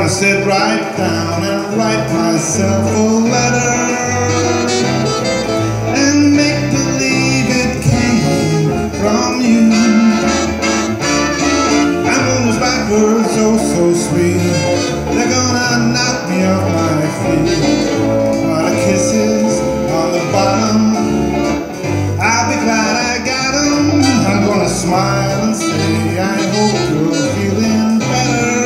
gonna sit right down and write myself a letter and make believe it came from you. I'm gonna write words so sweet, they're gonna knock me off my feet. What a kisses on the bottom, I'll be glad I got them. I'm gonna smile and say I hope you're feeling better.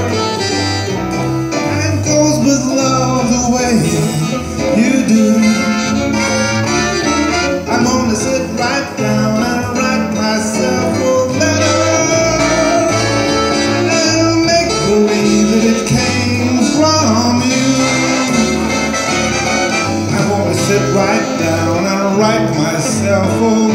And goes with love the way you do. I'm gonna sit right down and write myself a letter and make believe that it came from you. I'm gonna sit right down and write myself a